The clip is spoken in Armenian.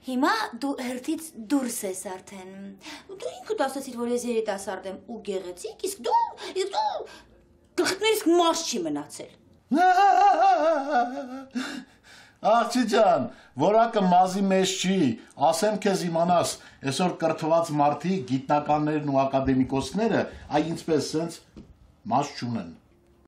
Հիմա դու հերթից դուրս ես արդեն։ Դու ինքդ ասացիր, որ ես երիտասարդ եմ ու գեղեցիկ, իսկ դու գլխիկներիս մարդ չի մնացել։ Աղջի ջան, որակը մազի մեջ չի, ասեմ քեզ իմանաս, այսօր կրթված մարդիկ, գիտնականներն ու ակադեմիկոսները, այ ինձպես սենց մազ չունեն։